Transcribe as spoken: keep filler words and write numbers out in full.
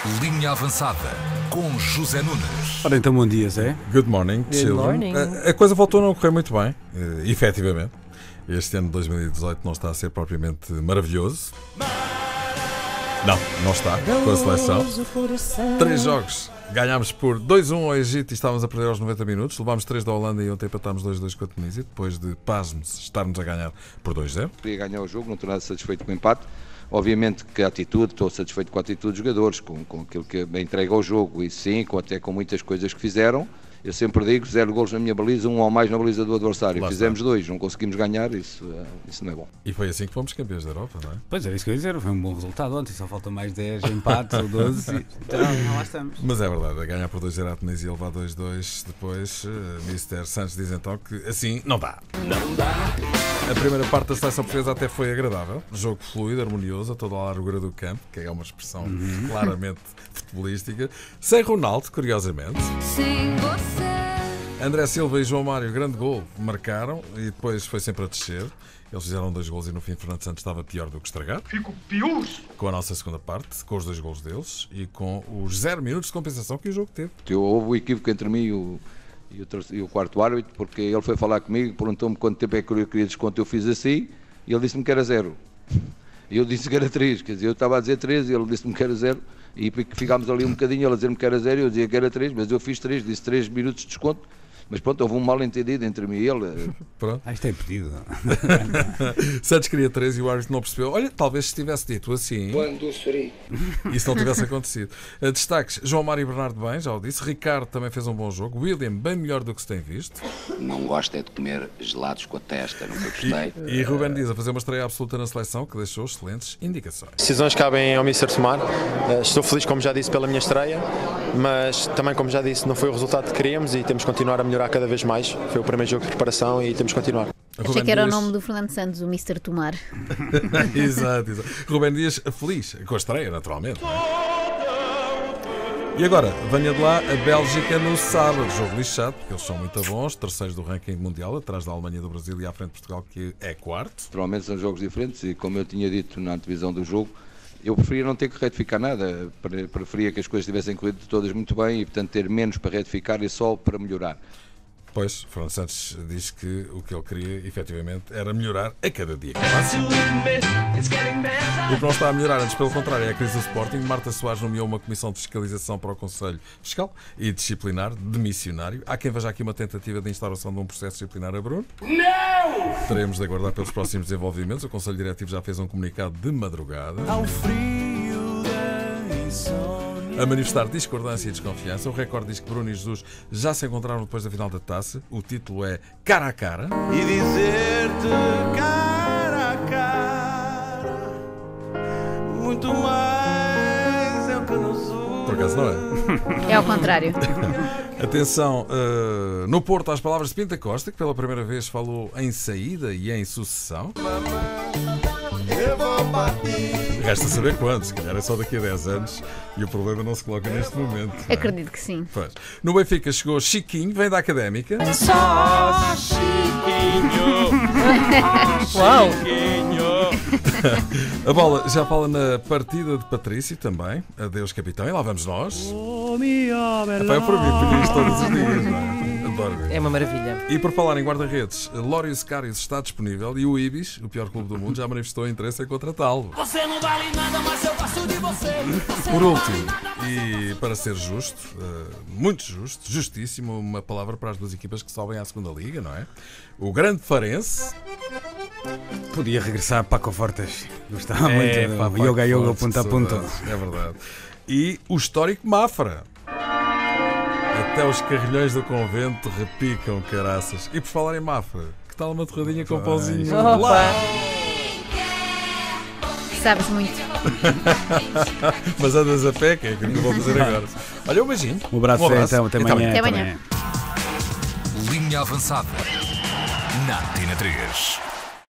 Linha Avançada com José Nunes. Ora então, bom dia, Zé. Good morning, Good children. morning. A, a coisa voltou a não correr muito bem, uh, efetivamente. Este ano de dois mil e dezoito não está a ser propriamente maravilhoso. Não, não está, com a seleção. Três jogos. Ganhámos por dois a um ao Egito e estávamos a perder aos noventa minutos. Levámos três da Holanda e ontem empatámos dois a dois com a Tunísia, depois de, pasmos, estarmos a ganhar por dois a zero. Queria ganhar o jogo, não estou nada satisfeito com o empate. Obviamente que a atitude, estou satisfeito com a atitude dos jogadores, com, com aquilo que me entrega ao jogo e sim, com, até com muitas coisas que fizeram. Eu sempre digo, zero golos na minha baliza, um ou mais na baliza do adversário. Lá Fizemos está. dois, não conseguimos ganhar, isso, isso não é bom. E foi assim que fomos campeões da Europa, não é? Pois era isso que eu ia dizer, foi um bom resultado ontem, só faltam mais dez empates ou doze. Então, lá estamos. Mas é verdade, a ganhar por dois a zero à Tunísia e levar dois a dois depois, uh, mister Santos diz então que assim não dá. Não dá. A primeira parte da seleção portuguesa até foi agradável, jogo fluido, harmonioso, a toda a largura do campo, que é uma expressão uhum. claramente futebolística, sem Ronaldo, curiosamente. Sem você. André Silva e João Mário, grande gol, marcaram e depois foi sempre a descer. Eles fizeram dois gols e no fim Fernando Santos estava pior do que estragar. Fico pior! Com a nossa segunda parte, com os dois gols deles e com os zero minutos de compensação que o jogo teve. Houve um equívoco entre mim e o, e o, e o quarto árbitro, porque ele foi falar comigo, perguntou-me quanto tempo é que eu queria desconto, eu fiz assim e ele disse-me que era zero. E eu disse que era três, quer dizer, eu estava a dizer três e ele disse-me que era zero. E ficámos ali um bocadinho, ele a dizer-me que era zero e eu dizia que era três, mas eu fiz três, disse três minutos de desconto. Mas pronto, houve um mal entendido entre mim e ele. Pronto. Ah, isto é pedido. Santos queria três e o árbitro não percebeu. Olha, talvez se tivesse dito assim. Quando serei? Isso não tivesse acontecido. Destaques: João Mário e Bernardo bem, já o disse. Ricardo também fez um bom jogo. William, bem melhor do que se tem visto. Não gosto é de comer gelados com a testa, nunca gostei. E, e Ruben Dias a fazer uma estreia absoluta na seleção que deixou excelentes indicações. Decisões cabem ao mister tomar. Estou feliz, como já disse, pela minha estreia, mas também, como já disse, não foi o resultado que queríamos e temos que continuar a melhorar cada vez mais. Foi o primeiro jogo de preparação e temos que continuar. Achei Ruben que era Dias... o nome do Fernando Santos, o mister Tomar. Exato, exato. Ruben Dias feliz com a estreia, naturalmente. E agora, venha de lá a Bélgica no sábado. Jogo lixado, porque eles são muito bons. Terceiros do ranking mundial, atrás da Alemanha e do Brasil e à frente de Portugal, que é quarto. Naturalmente são jogos diferentes e, como eu tinha dito na antevisão do jogo, eu preferia não ter que retificar nada. Preferia que as coisas tivessem corrido todas muito bem e, portanto, ter menos para retificar e só para melhorar. Pois, Fernando Santos diz que o que ele queria, efetivamente, era melhorar a cada dia. O que não está a melhorar, antes pelo contrário, é a crise do Sporting. Marta Soares nomeou uma comissão de fiscalização para o Conselho Fiscal e Disciplinar de missionário. Há quem veja aqui uma tentativa de instauração de um processo disciplinar a Bruno. Não! Teremos de aguardar pelos próximos desenvolvimentos. O Conselho Diretivo já fez um comunicado de madrugada. Ao frio da insônia. A manifestar discordância e desconfiança. O recorde diz que Bruno e Jesus já se encontraram depois da final da taça. O título é Cara a Cara. E dizer-te cara a cara muito mais é o que nos une. Por acaso não é? É ao contrário. Atenção, uh, no Porto às palavras de Pinta Costa, que pela primeira vez falou em saída e em sucessão. Eu vou partir. Resta saber quando, se calhar é só daqui a dez anos e o problema não se coloca neste momento. Não é? Acredito que sim. Pois. No Benfica chegou Chiquinho, vem da Académica. Só Chiquinho. Uau! Chiquinho. A bola já fala na partida de Patrício também. Adeus, capitão. E lá vamos nós. Epá, eu para mim ponho isto todos os dias, não é? Adoro ver. É uma maravilha. E por falar em guarda-redes, Lório Scarius está disponível e o Ibis, o pior clube do mundo, já manifestou interesse em contratá-lo. Você não vale nada, mas eu gosto de você. Por último, e para ser justo, muito justo, justíssimo, uma palavra para as duas equipas que sobem à segunda Liga, não é? O grande Farense. Podia regressar a Paco Fortes. Gostava É, muito pá, do Yoga Yoga Fortes, ponto a que ponto. saudades, é verdade. E o histórico Mafra. Até os carrilhões do convento repicam, caraças. E por falar em Mafra, que tal uma torradinha com pãozinho? Opa! Sabes muito. Mas andas a pé, que é que eu vou fazer agora. Olha, um beijinho. Um abraço, Um abraço. então, até Até amanhã. Até amanhã. Linha Avançada na Antena três.